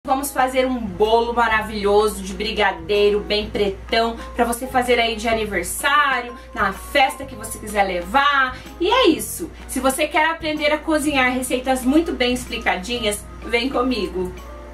Vamos fazer um bolo maravilhoso de brigadeiro, bem pretão, pra você fazer aí de aniversário, na festa que você quiser levar. E é isso. Se você quer aprender a cozinhar receitas muito bem explicadinhas, vem comigo.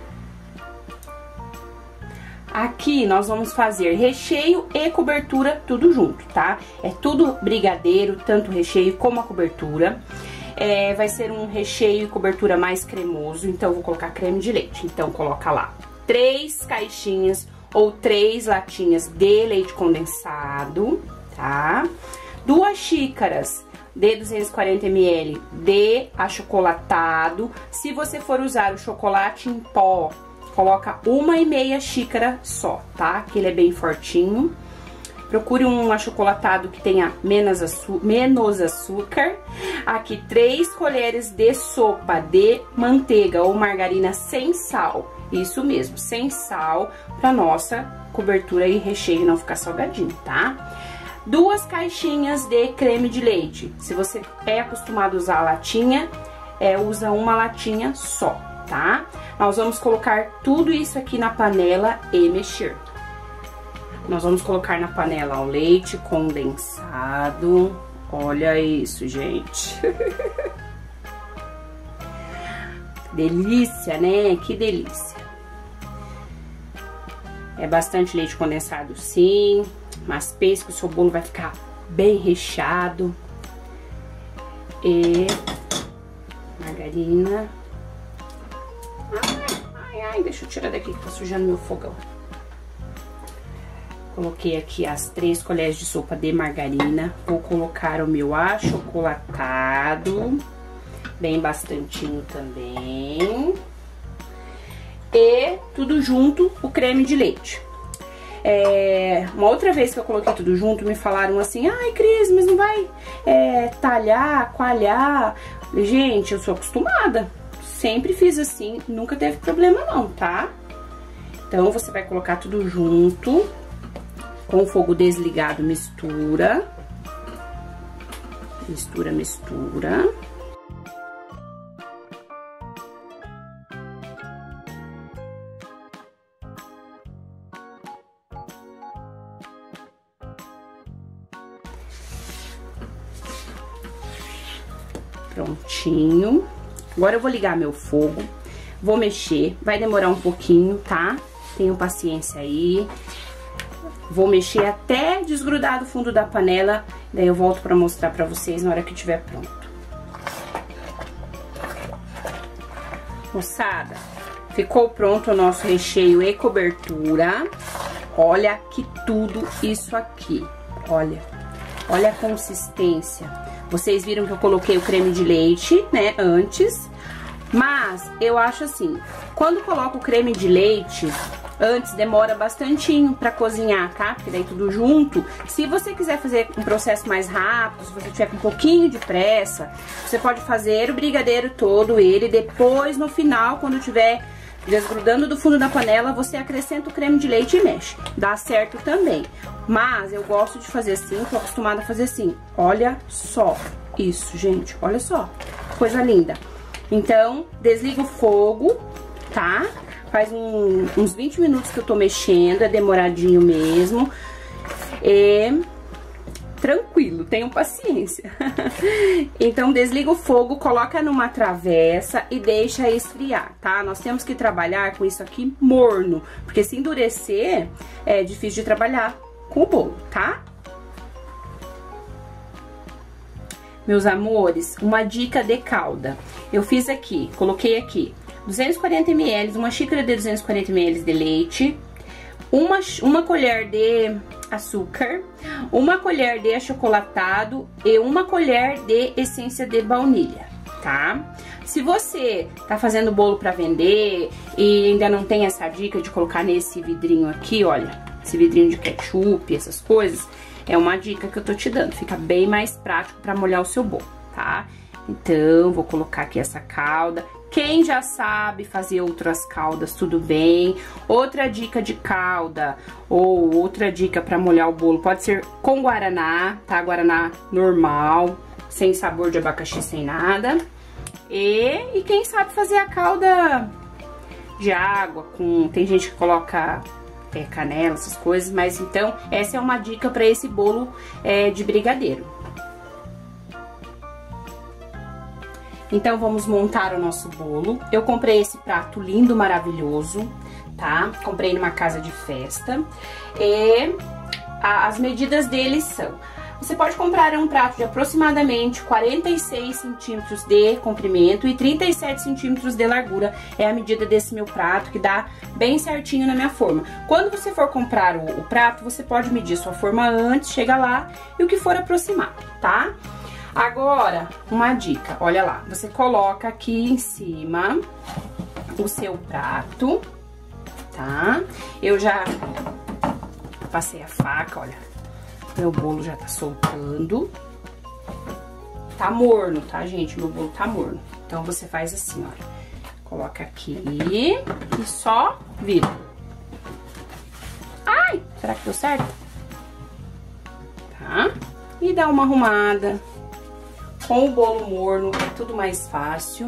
Aqui nós vamos fazer recheio e cobertura tudo junto, tá? É tudo brigadeiro, tanto o recheio como a cobertura. Vai ser um recheio e cobertura mais cremoso, então eu vou colocar creme de leite. Então coloca lá 3 caixinhas ou 3 latinhas de leite condensado, tá? 2 xícaras de 240 ml de achocolatado. Se você for usar o chocolate em pó, coloca 1,5 xícara só, tá? Que ele é bem fortinho. Procure um achocolatado que tenha menos açúcar. Aqui 3 colheres de sopa de manteiga ou margarina sem sal. Isso mesmo, sem sal, pra nossa cobertura e recheio não ficar salgadinho, tá? 2 caixinhas de creme de leite. Se você é acostumado a usar a latinha, usa uma latinha só, tá? Nós vamos colocar tudo isso aqui na panela e mexer. Nós vamos colocar na panela o leite condensado. Olha isso, gente. Delícia, né? Que delícia. É bastante leite condensado, sim. Mas pense que o seu bolo vai ficar bem recheado. E margarina. Ai, deixa eu tirar daqui que tá sujando meu fogão. Coloquei aqui as 3 colheres de sopa de margarina. Vou colocar o meu achocolatado, bem bastantinho também. E tudo junto o creme de leite. Uma outra vez que eu coloquei tudo junto, me falaram assim: ai, Cris, mas não vai talhar, coalhar? Gente, eu sou acostumada. Sempre fiz assim, nunca teve problema não, tá? Então, você vai colocar tudo junto. Com o fogo desligado, mistura. Mistura, mistura. Prontinho. Agora eu vou ligar meu fogo. Vou mexer. Vai demorar um pouquinho, tá? Tenham paciência aí. Vou mexer até desgrudar do fundo da panela, daí eu volto pra mostrar pra vocês na hora que estiver pronto. Moçada, ficou pronto o nosso recheio e cobertura. Olha que tudo isso aqui, olha a consistência. Vocês viram que eu coloquei o creme de leite, né, antes, mas eu acho assim, quando coloco o creme de leite antes, demora bastantinho pra cozinhar, tá? Porque daí tudo junto. Se você quiser fazer um processo mais rápido, se você tiver com um pouquinho de pressa, você pode fazer o brigadeiro todo, ele, depois no final, quando tiver desgrudando do fundo da panela, você acrescenta o creme de leite e mexe. Dá certo também. Mas eu gosto de fazer assim, tô acostumada a fazer assim. Olha só isso, gente, olha só, coisa linda. Então, desliga o fogo, tá? Faz uns 20 minutos que eu tô mexendo, é demoradinho mesmo. Tranquilo, tenham paciência. Então, desliga o fogo, coloca numa travessa e deixa esfriar, tá? Nós temos que trabalhar com isso aqui morno, porque se endurecer, é difícil de trabalhar com o bolo, tá? Meus amores, uma dica de calda. Eu fiz aqui, coloquei aqui 240 ml, uma xícara de 240 ml de leite, uma colher de açúcar, uma colher de achocolatado e uma colher de essência de baunilha, tá? Se você tá fazendo bolo pra vender e ainda não tem essa dica de colocar nesse vidrinho aqui, olha, esse vidrinho de ketchup, essas coisas, é uma dica que eu tô te dando, fica bem mais prático pra molhar o seu bolo, tá? Então, vou colocar aqui essa calda. Quem já sabe fazer outras caldas, tudo bem. Outra dica de calda ou outra dica pra molhar o bolo pode ser com guaraná, tá? Guaraná normal, sem sabor de abacaxi, sem nada. E quem sabe fazer a calda de água, tem gente que coloca canela, essas coisas, mas então essa é uma dica para esse bolo de brigadeiro. Então vamos montar o nosso bolo. Eu comprei esse prato lindo, maravilhoso, tá? Comprei numa casa de festa e as medidas deles são: você pode comprar um prato de aproximadamente 46 centímetros de comprimento e 37 centímetros de largura. É a medida desse meu prato, que dá bem certinho na minha forma. Quando você for comprar o prato, você pode medir sua forma antes, chega lá e o que for aproximado, tá? Agora, uma dica, olha lá, você coloca aqui em cima o seu prato, tá? Eu já passei a faca, olha. Meu bolo já tá soltando. Tá morno, tá, gente? Meu bolo tá morno. Então, você faz assim, olha. Coloca aqui e só vira. Ai, será que deu certo? Tá? E dá uma arrumada. Com o bolo morno é tudo mais fácil.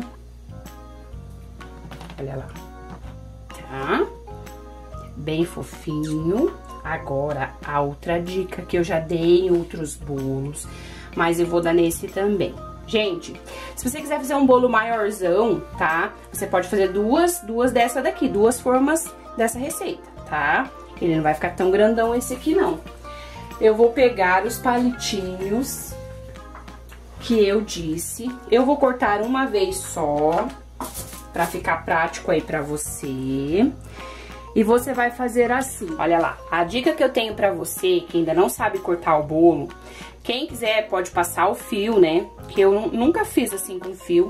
Olha lá. Tá? Bem fofinho. Agora, a outra dica que eu já dei em outros bolos, mas eu vou dar nesse também. Gente, se você quiser fazer um bolo maiorzão, tá? Você pode fazer duas dessa daqui, duas formas dessa receita, tá? Ele não vai ficar tão grandão esse aqui, não. Eu vou pegar os palitinhos que eu disse. Eu vou cortar uma vez só, pra ficar prático aí pra você. E você vai fazer assim, olha lá, a dica que eu tenho pra você, que ainda não sabe cortar o bolo, quem quiser pode passar o fio, né, que eu nunca fiz assim com fio,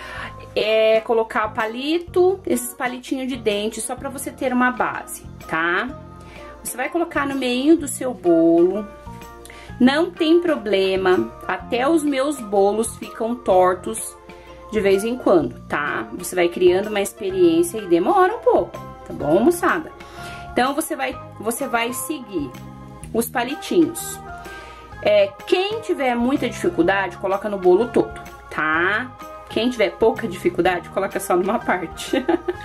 é colocar o palito, esses palitinhos de dente, só pra você ter uma base, tá? Você vai colocar no meio do seu bolo, não tem problema, até os meus bolos ficam tortos de vez em quando, tá? Você vai criando uma experiência e demora um pouco. Tá bom, moçada? Então, você vai seguir os palitinhos. Quem tiver muita dificuldade, coloca no bolo todo, tá? Quem tiver pouca dificuldade, coloca só numa parte.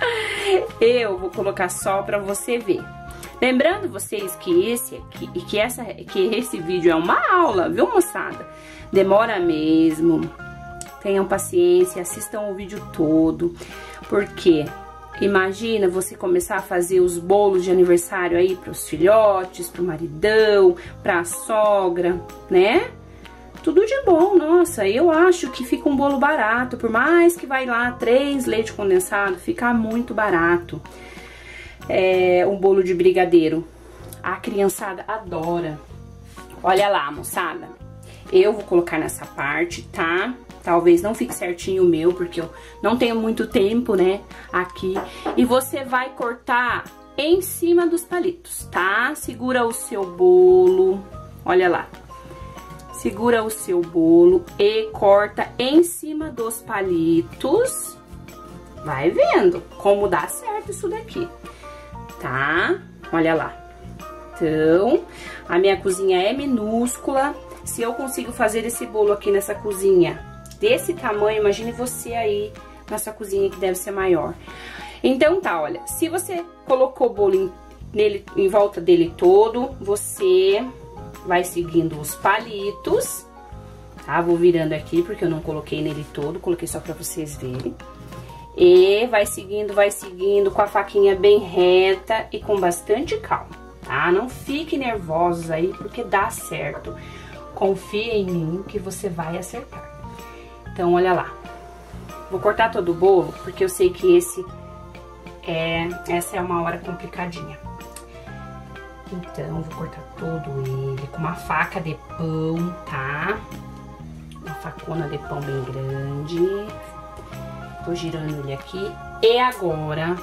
Eu vou colocar só pra você ver. Lembrando vocês que esse vídeo é uma aula, viu, moçada? Demora mesmo. Tenham paciência, assistam o vídeo todo. Porque imagina você começar a fazer os bolos de aniversário aí pros filhotes, pro maridão, pra sogra, né? Tudo de bom, nossa, eu acho que fica um bolo barato, por mais que vai lá 3 leite condensado, fica muito barato. Um bolo de brigadeiro, a criançada adora. Olha lá, moçada, eu vou colocar nessa parte, tá? Talvez não fique certinho o meu, porque eu não tenho muito tempo, né, aqui. E você vai cortar em cima dos palitos, tá? Segura o seu bolo, olha lá. Segura o seu bolo e corta em cima dos palitos. Vai vendo como dá certo isso daqui, tá? Olha lá. Então, a minha cozinha é minúscula. Se eu consigo fazer esse bolo aqui nessa cozinha desse tamanho, imagine você aí na sua cozinha que deve ser maior. Então tá, olha, se você colocou o bolo em volta dele todo, você vai seguindo os palitos, tá? Vou virando aqui porque eu não coloquei nele todo, coloquei só pra vocês verem. E vai seguindo com a faquinha bem reta e com bastante calma, tá? Não fique nervosos aí porque dá certo. Confia em mim que você vai acertar. Então, olha lá. Vou cortar todo o bolo, porque eu sei que essa é uma hora complicadinha. Então, vou cortar todo ele com uma faca de pão, tá? Uma facona de pão bem grande. Tô girando ele aqui. E agora,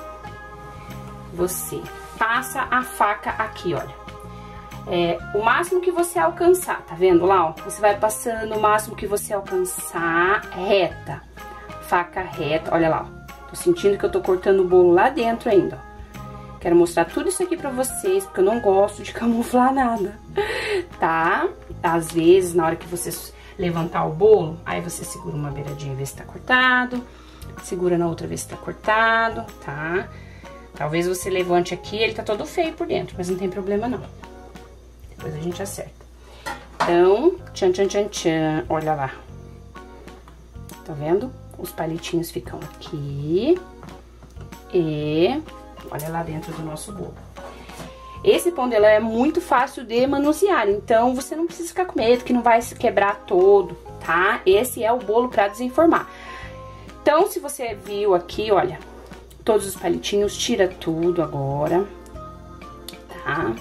você passa a faca aqui, olha. O máximo que você alcançar, tá vendo lá, ó? Você vai passando o máximo que você alcançar, reta, faca reta, olha lá, ó. Tô sentindo que eu tô cortando o bolo lá dentro ainda, ó. Quero mostrar tudo isso aqui pra vocês, porque eu não gosto de camuflar nada, tá? Às vezes, na hora que você levantar o bolo, aí você segura uma beiradinha e vê se tá cortado, segura na outra vez se tá cortado, tá? Talvez você levante aqui, ele tá todo feio por dentro, mas não tem problema não. Depois a gente acerta. Então, tchan, tchan, tchan, tchan, olha lá. Tá vendo? Os palitinhos ficam aqui e olha lá dentro do nosso bolo. Esse pão de ló é muito fácil de manusear, então você não precisa ficar com medo que não vai se quebrar todo, tá? Esse é o bolo pra desenformar. Então, se você viu aqui, olha, todos os palitinhos, tira tudo agora, tá?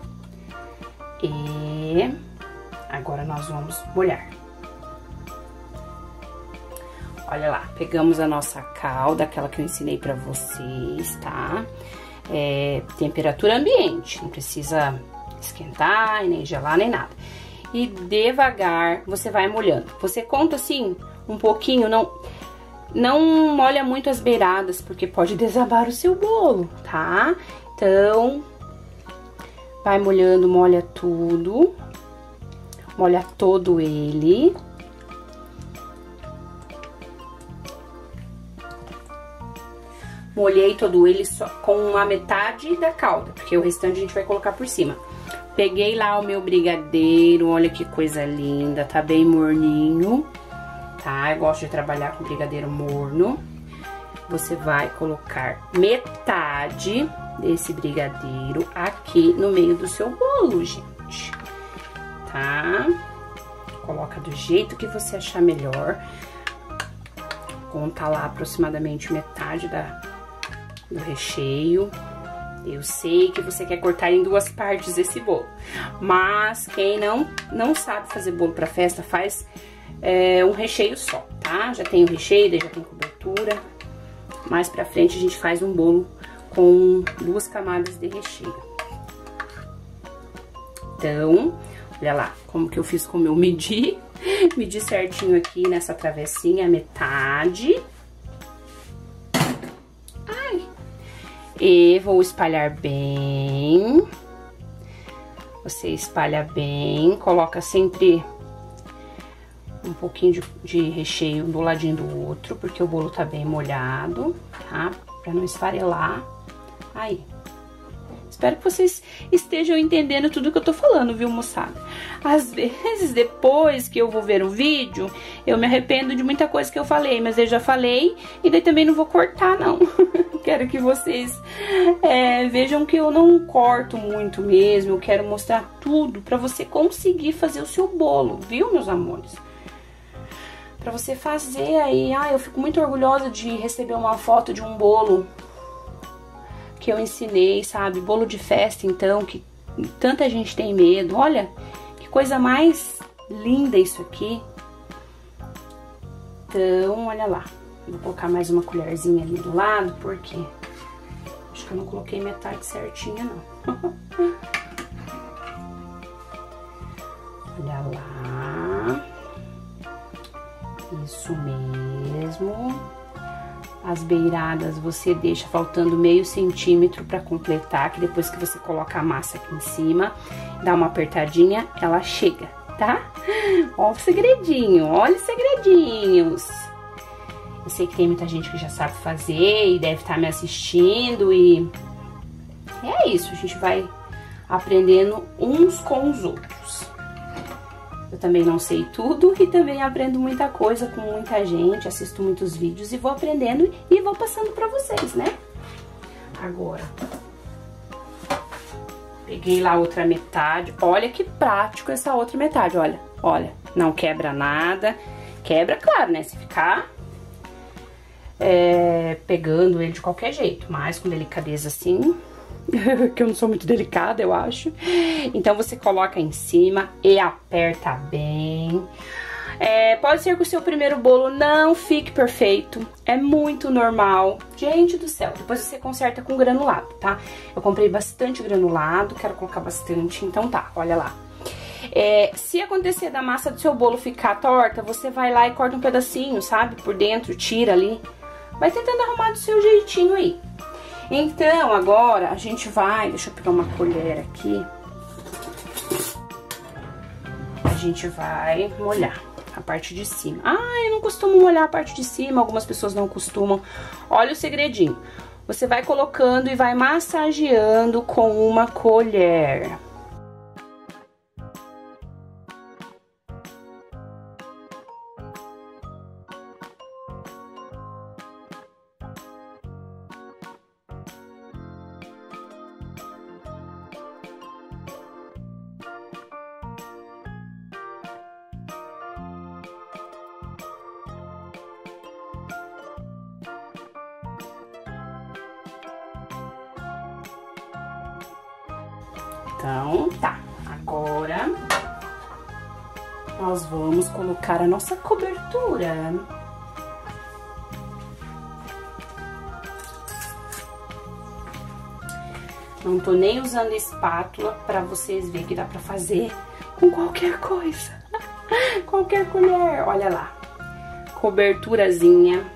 E agora nós vamos molhar. Olha lá, pegamos a nossa calda, aquela que eu ensinei pra vocês, tá? Temperatura ambiente, não precisa esquentar, nem gelar, nem nada. E devagar você vai molhando. Você conta assim, um pouquinho, não molha muito as beiradas, porque pode desabar o seu bolo, tá? Então, vai molhando, molha tudo. Molha todo ele. Molhei todo ele só com a metade da calda, porque o restante a gente vai colocar por cima. Peguei lá o meu brigadeiro, olha que coisa linda, tá bem morninho, tá? Eu gosto de trabalhar com brigadeiro morno. Você vai colocar metade desse brigadeiro aqui no meio do seu bolo, gente, tá? Coloca do jeito que você achar melhor. Conta lá aproximadamente metade do recheio. Eu sei que você quer cortar em 2 partes esse bolo, mas quem não sabe fazer bolo pra festa, faz um recheio só, tá? Já tem o recheio, daí já tem cobertura. Mais pra frente a gente faz um bolo com 2 camadas de recheio. Então, olha lá como que eu fiz com o meu medi. Medi certinho aqui nessa travessinha, metade. Ai! E vou espalhar bem. Você espalha bem, coloca sempre um pouquinho de recheio do ladinho do outro, porque o bolo tá bem molhado, tá? Pra não esfarelar. Aí. Espero que vocês estejam entendendo tudo que eu tô falando, viu, moçada? Às vezes, depois que eu vou ver o vídeo, eu me arrependo de muita coisa que eu falei, mas eu já falei e daí também não vou cortar, não. Quero que vocês vejam que eu não corto muito mesmo, eu quero mostrar tudo pra você conseguir fazer o seu bolo, viu, meus amores? Pra você fazer aí, eu fico muito orgulhosa de receber uma foto de um bolo que eu ensinei, sabe? Bolo de festa, então, que tanta gente tem medo. Olha, que coisa mais linda isso aqui. Então, olha lá. Vou colocar mais uma colherzinha ali do lado, porque acho que eu não coloquei metade certinha, não. Olha lá. Isso mesmo. As beiradas você deixa faltando meio centímetro pra completar, que depois que você coloca a massa aqui em cima, dá uma apertadinha, ela chega, tá? Ó o segredinho, olha os segredinhos. Eu sei que tem muita gente que já sabe fazer e deve estar me assistindo e é isso, a gente vai aprendendo uns com os outros. Eu também não sei tudo e também aprendo muita coisa com muita gente, assisto muitos vídeos e vou aprendendo e vou passando pra vocês, né? Agora, peguei lá a outra metade, olha que prático essa outra metade, olha, não quebra nada, quebra, claro, né, se ficar pegando ele de qualquer jeito, mas com delicadeza assim, que eu não sou muito delicada, eu acho. Então, você coloca em cima e aperta bem. Pode ser que o seu primeiro bolo não fique perfeito, é muito normal. Gente do céu, depois você conserta com granulado, tá? Eu comprei bastante granulado, quero colocar bastante, então tá, olha lá. Se acontecer da massa do seu bolo ficar torta, você vai lá e corta um pedacinho, sabe? Por dentro, tira ali. Vai tentando arrumar do seu jeitinho aí. Então, agora a gente vai... Deixa eu pegar uma colher aqui. A gente vai molhar a parte de cima. Eu não costumo molhar a parte de cima, algumas pessoas não costumam. Olha o segredinho. você vai colocando e vai massageando com uma colher. Então, tá. Agora, nós vamos colocar a nossa cobertura. Não tô nem usando espátula pra vocês verem que dá pra fazer com qualquer coisa. Qualquer colher. Olha lá. Coberturazinha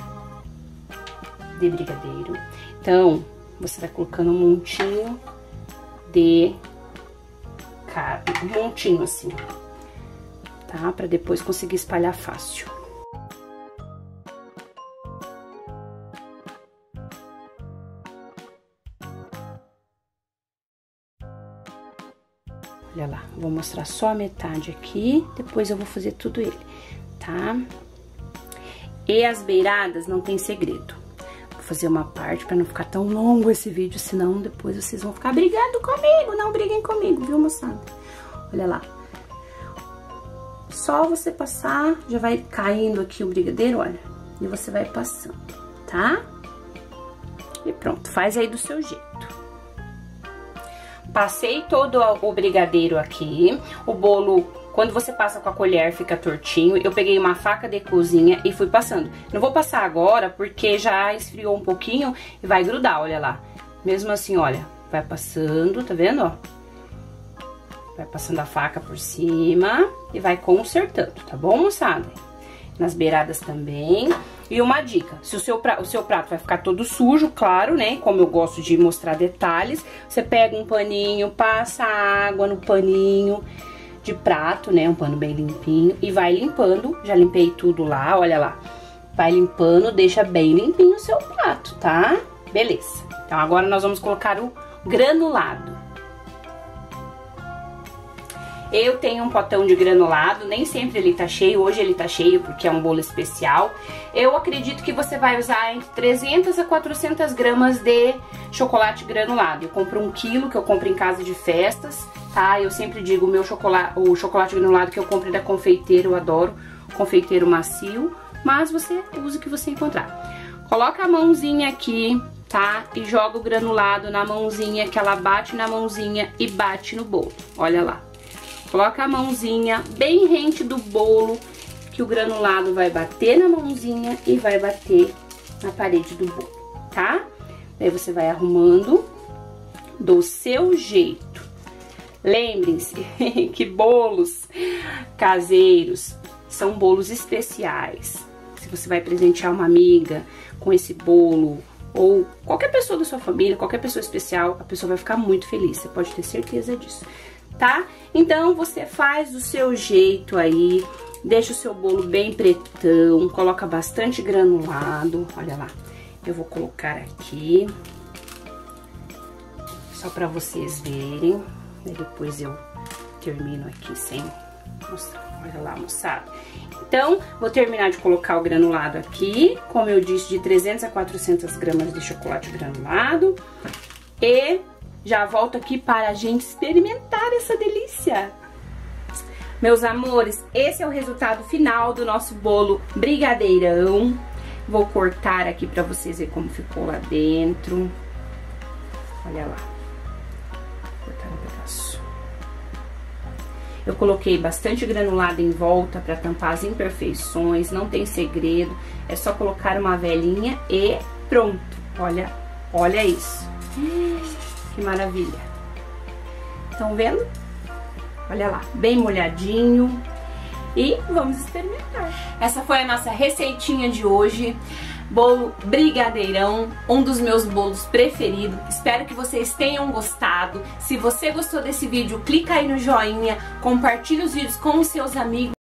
de brigadeiro. Então, você vai colocando um montinho de um montinho assim, tá? Pra depois conseguir espalhar fácil. Olha lá, vou mostrar só a metade aqui, depois eu vou fazer tudo ele, tá? E as beiradas não tem segredo. Fazer uma parte pra não ficar tão longo esse vídeo, senão depois vocês vão ficar brigando comigo. Não briguem comigo, viu, moçada? Olha lá. Só você passar, já vai caindo aqui o brigadeiro, olha. E você vai passando, tá? E pronto, faz aí do seu jeito. Passei todo o brigadeiro aqui. O bolo, quando você passa com a colher, fica tortinho. Eu peguei uma faca de cozinha e fui passando. Não vou passar agora, porque já esfriou um pouquinho e vai grudar, olha lá. Mesmo assim, olha, vai passando, tá vendo, ó? Vai passando a faca por cima e vai consertando, tá bom, moçada? Nas beiradas também. E uma dica, se o seu prato vai ficar todo sujo, claro, né? Como eu gosto de mostrar detalhes, você pega um paninho, passa água no paninho de prato, né? Um pano bem limpinho e vai limpando. Já limpei tudo lá, olha lá. Vai limpando, deixa bem limpinho o seu prato, tá? Beleza. Então agora nós vamos colocar o granulado. Eu tenho um potão de granulado, nem sempre ele tá cheio, hoje ele tá cheio porque é um bolo especial. Eu acredito que você vai usar entre 300 a 400 gramas de chocolate granulado. Eu compro 1 quilo, que eu compro em casa de festas, tá? Eu sempre digo o chocolate granulado que eu compro da Confeiteiro, eu adoro, Confeiteiro macio, mas você usa o que você encontrar. Coloca a mãozinha aqui, tá? E joga o granulado na mãozinha, que ela bate na mãozinha e bate no bolo, olha lá. Coloca a mãozinha bem rente do bolo, que o granulado vai bater na mãozinha e vai bater na parede do bolo, tá? Daí você vai arrumando do seu jeito. Lembrem-se que bolos caseiros são bolos especiais. Se você vai presentear uma amiga com esse bolo, ou qualquer pessoa da sua família, qualquer pessoa especial, a pessoa vai ficar muito feliz, você pode ter certeza disso. Tá? Então, você faz do seu jeito aí, deixa o seu bolo bem pretão, coloca bastante granulado, olha lá. Eu vou colocar aqui, só pra vocês verem, e depois eu termino aqui sem mostrar, olha lá, moçada. Então, vou terminar de colocar o granulado aqui, como eu disse, de 300 a 400 gramas de chocolate granulado, e já volto aqui para a gente experimentar essa delícia. Meus amores, esse é o resultado final do nosso bolo brigadeirão. Vou cortar aqui para vocês verem como ficou lá dentro. Olha lá. Vou cortar um pedaço. Eu coloquei bastante granulado em volta para tampar as imperfeições. Não tem segredo. É só colocar uma velinha e pronto. Olha, olha isso. Que maravilha. Estão vendo? Olha lá, bem molhadinho. E vamos experimentar. Essa foi a nossa receitinha de hoje. Bolo brigadeirão, um dos meus bolos preferidos. Espero que vocês tenham gostado. Se você gostou desse vídeo, clica aí no joinha, compartilhe os vídeos com os seus amigos.